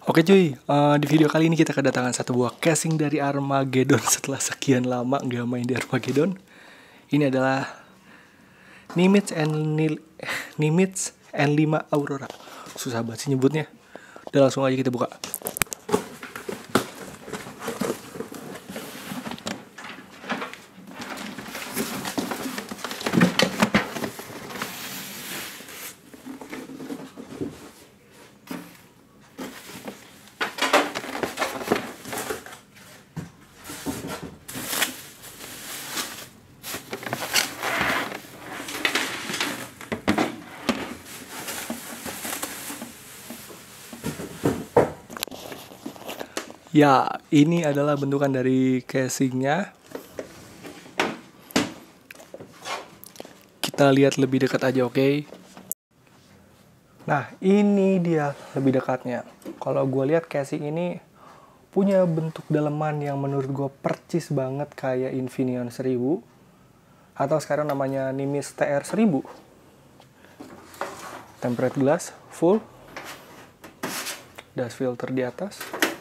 Oke cuy, di video kali ini kita kedatangan satu buah casing dari Armageddon setelah sekian lama nggak main di Armageddon. Ini adalah Nimitz N5 Aurora. Susah banget sih nyebutnya. Udah langsung aja kita buka. Ya, ini adalah bentukan dari casingnya. Kita lihat lebih dekat aja, oke? Nah, ini dia lebih dekatnya. Kalau gue lihat casing ini punya bentuk daleman yang menurut gue percis banget kayak Infineon 1000 atau sekarang namanya Nimitz TR 1000. Tempered glass full, dust filter di atas,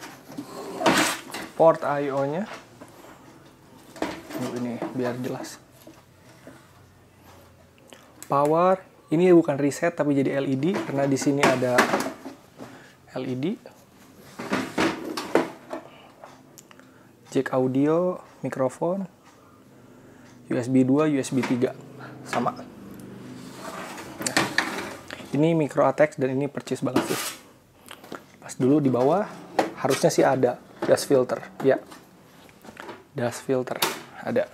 port I/O-nya. Ini biar jelas. Power, ini bukan reset tapi jadi LED karena di sini ada LED. Jack audio, mikrofon, USB 2, USB 3 sama. Nah, ini micro ATX dan ini percis banget sih. Pas dulu di bawah harusnya sih ada dust filter, ya. Dust filter ada.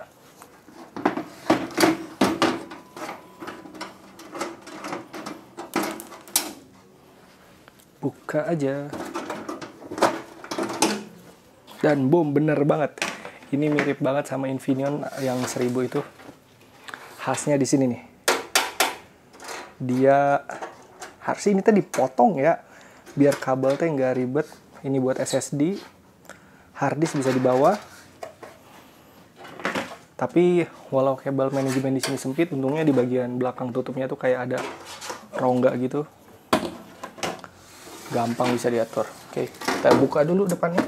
Buka aja. Dan boom, bener banget. Ini mirip banget sama Infineon yang 1000 itu. Khasnya di sini nih. Dia harusnya ini tadi dipotong ya, biar kabel teh nggak ribet. Ini buat SSD. Harddisk bisa di bawah. Tapi walau kabel manajemen di sini sempit, untungnya di bagian belakang tutupnya tuh kayak ada rongga gitu. Gampang bisa diatur. Oke, kita buka dulu depannya.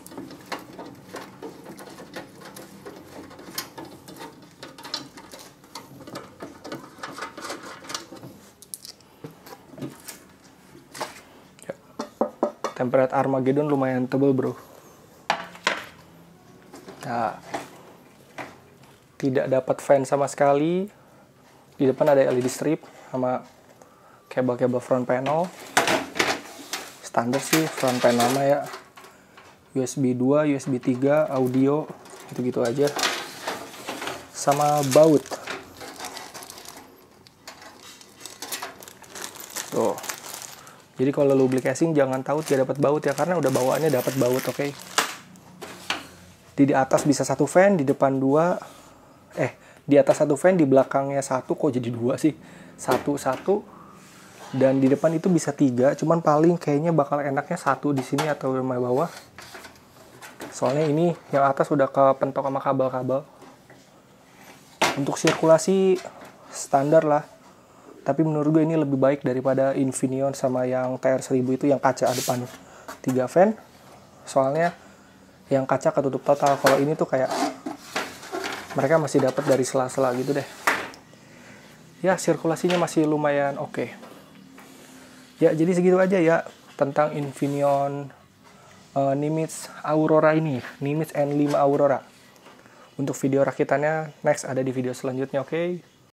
Tempered Armageddon lumayan tebel bro. Nah, tidak dapat fan sama sekali. Di depan ada LED strip sama kabel-kabel front panel. Standar sih front panel ya. USB 2, USB 3, audio, gitu-gitu aja. Sama baut. Tuh. Jadi kalau lu beli casing jangan tahu tidak dapat baut ya, karena udah bawaannya dapat baut, oke? Di atas bisa satu fan, di depan dua, di atas satu fan, di belakangnya satu, kok jadi dua sih? Satu, dan di depan itu bisa tiga, cuman paling kayaknya bakal enaknya satu di sini atau di bawah. Soalnya ini yang atas udah kepentok sama kabel-kabel. Untuk sirkulasi standar lah. Tapi menurut gue ini lebih baik daripada Infineon sama yang TR 1000 itu yang kaca depan 3 fan. Soalnya yang kaca ketutup total. Kalau ini tuh kayak mereka masih dapat dari sela-sela gitu deh. Ya, sirkulasinya masih lumayan oke. Ya, jadi segitu aja ya tentang Infineon Nimitz Aurora ini. Nimitz N5 Aurora. Untuk video rakitannya next ada di video selanjutnya, oke?